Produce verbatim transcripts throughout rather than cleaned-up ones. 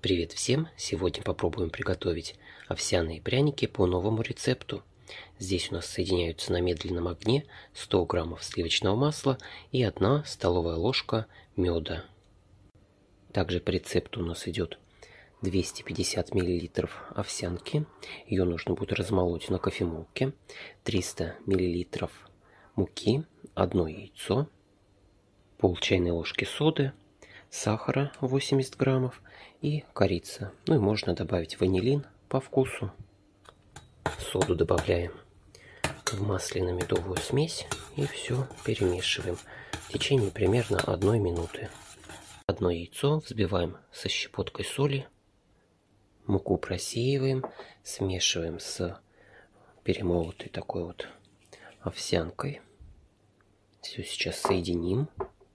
Привет всем! Сегодня попробуем приготовить овсяные пряники по новому рецепту. Здесь у нас соединяются на медленном огне сто граммов сливочного масла и одна столовая ложка меда. Также по рецепту у нас идет двести пятьдесят миллилитров овсянки. Ее нужно будет размолоть на кофемолке. триста миллилитров муки, одно яйцо, пол чайной ложки соды, сахара восемьдесят граммов и корица. Ну и можно добавить ванилин по вкусу. Соду добавляем в масляно-медовую смесь и все перемешиваем в течение примерно одной минуты. Одно яйцо взбиваем со щепоткой соли, муку просеиваем, смешиваем с перемолотой такой вот овсянкой. Все сейчас соединим.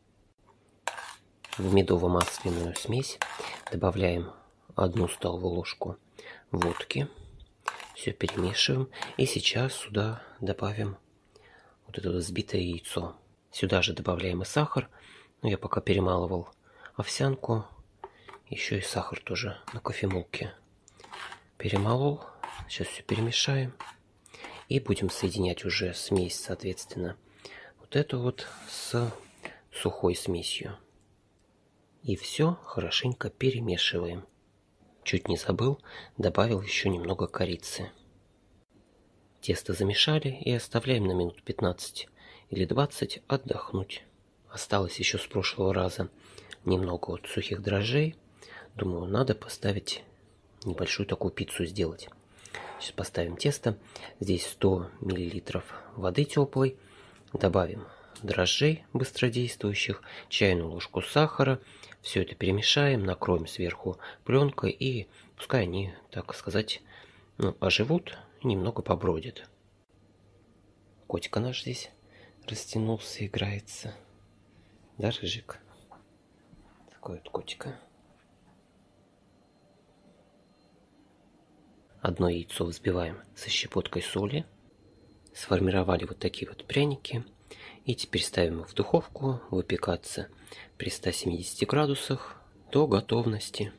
В медово-масляную смесь добавляем одну столовую ложку водки. Все перемешиваем. И сейчас сюда добавим вот это взбитое яйцо. Сюда же добавляем и сахар. Но я пока перемалывал овсянку. Еще и сахар тоже на кофемолке перемолол. Сейчас все перемешаем. И будем соединять уже смесь, соответственно, вот эту вот с сухой смесью. И все хорошенько перемешиваем. Чуть не забыл, добавил еще немного корицы. Тесто замешали и оставляем на минут пятнадцать или двадцать отдохнуть. Осталось еще с прошлого раза немного вот сухих дрожжей. Думаю, надо поставить небольшую такую пиццу сделать. Сейчас поставим тесто. Здесь сто миллилитров воды теплой. Добавим дрожжей быстродействующих, чайную ложку сахара. Все это перемешаем, накроем сверху пленкой и пускай они, так сказать, ну, оживут и немного побродят. Котика наш здесь растянулся, играется. Да, Рыжик? Такой вот котика. Одно яйцо взбиваем со щепоткой соли. Сформировали вот такие вот пряники. И теперь ставим их в духовку выпекаться при ста семидесяти градусах до готовности.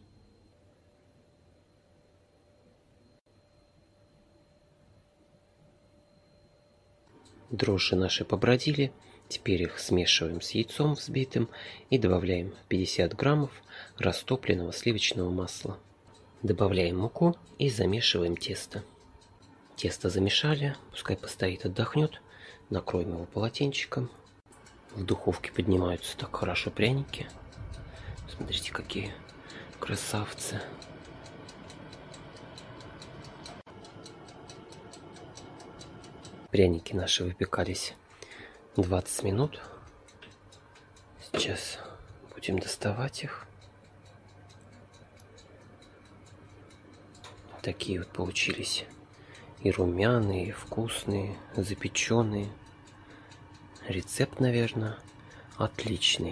Дрожжи наши побродили. Теперь их смешиваем с яйцом взбитым и добавляем пятьдесят граммов растопленного сливочного масла. Добавляем муку и замешиваем тесто. Тесто замешали, пускай постоит, отдохнет. Накроем его полотенчиком. В духовке поднимаются так хорошо пряники. Смотрите, какие красавцы. Пряники наши выпекались двадцать минут. Сейчас будем доставать их. Такие вот получились. И румяные, и вкусные, запеченные. Рецепт, наверное, отличный.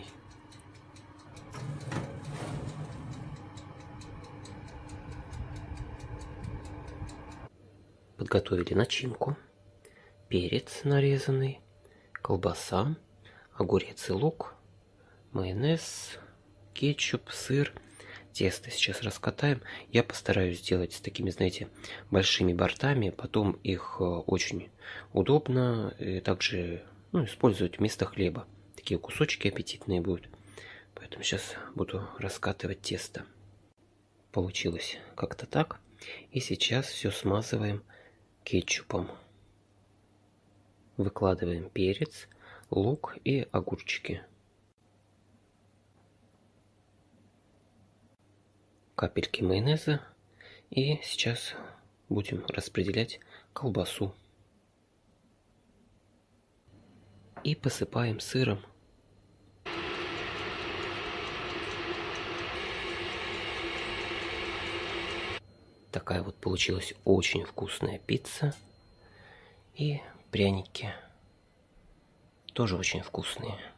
Подготовили начинку. Перец нарезанный, колбаса, огурец и лук, майонез, кетчуп, сыр. Тесто сейчас раскатаем. Я постараюсь сделать с такими, знаете, большими бортами. Потом их очень удобно и также ну, использовать вместо хлеба. Такие кусочки аппетитные будут. Поэтому сейчас буду раскатывать тесто. Получилось как-то так. И сейчас все смазываем кетчупом. Выкладываем перец, лук и огурчики. Капельки майонеза. И сейчас будем распределять колбасу. И посыпаем сыром. Такая вот получилась очень вкусная пицца. И пряники тоже очень вкусные.